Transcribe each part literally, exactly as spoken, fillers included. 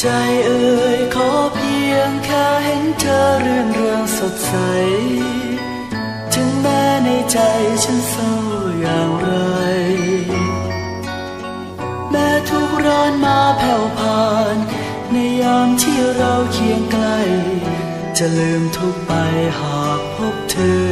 ใจเอ่ยขอเพียงแค่เห็นเธอเรื่อนเรืองสดใสถึงแม้ในใจฉันเศร้าอย่างไรแม้ทุกร้อนมาแผ่วผ่านในยามที่เราเคียงใกล้จะลืมทุกไปหากพบเธอ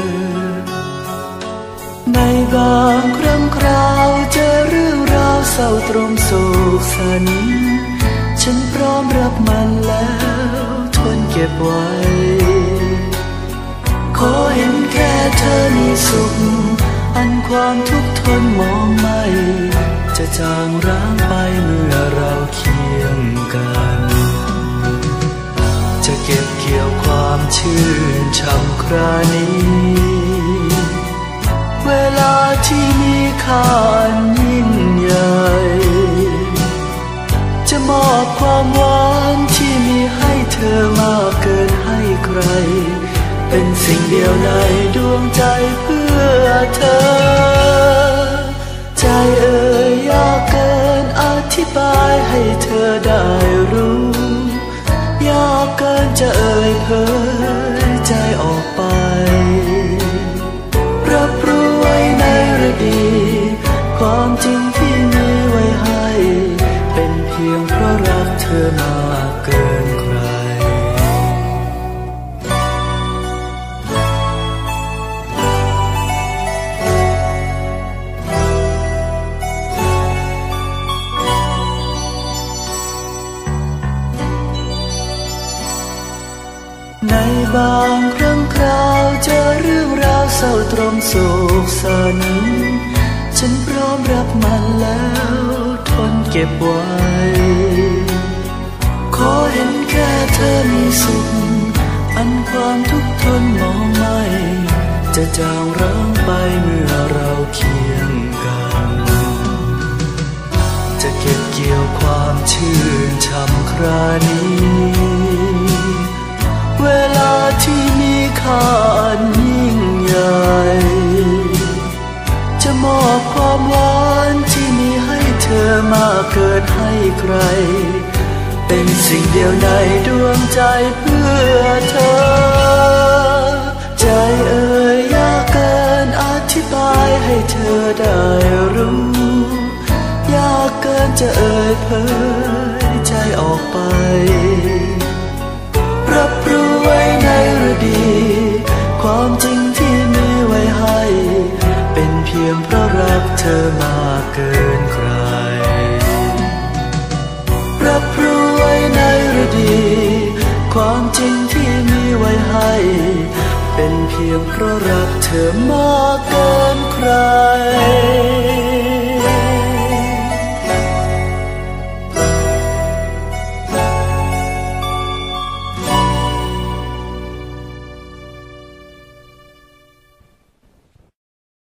ในบางครั้งคราวเจอเรื่องราวเศร้าตรมโศกสันฉันพร้อมรับมันแล้วทนเก็บไว้ขอเห็นแค่เธอมีสุขอันความทุกข์ทนมองไม่จะจางร้างไปเมื่อเราเคียงกันจะเก็บเกี่ยวความชื่นช่ำครานี้เวลาที่มีค่ายิ่งใหญ่จะมอบความหวานที่มีให้เธอมากเกินให้ใครเป็นสิ่งเดียวในดวงใจเพื่อเธอใจเอ่ยยากเกินอธิบายให้เธอได้รู้ยากเกินจะเอ่ยเผยใจออกไปรับรู้ไว้ในฤดีความจริงที่มีไว้ให้เป็นเพียงเพราะรักเธอมากเกินใครในบางครั้งคราวเจอเรื่องราวเศร้าตรมโศกสันฉันพร้อมรับมันแล้วทนเก็บไว้ขอเห็นแค่เธอมีสุขอันความทุกข์ทนมองไม่จะจางร้างไปเมื่อเราเคียงกันจะเก็บเกี่ยวความชื่นช่ำครานี้เวลาที่มีค่าอันยิ่งใหญ่จะมอบความหวานที่มีให้เธอมากเกินให้ใครเป็นสิ่งเดียวในดวงใจเพื่อเธอใจเอ่ยยากเกินอธิบายให้เธอได้รู้ยากเกินจะเอ่ยเผยใจออกไปรับรู้ไว้ในฤดีความจริงที่มีไว้ให้เป็นเพียงเพราะรักเธอมากเกินใครรับรู้ไว้ในฤดีความจริงที่มีไว้ให้เป็นเพียงเพราะรักเธอมาก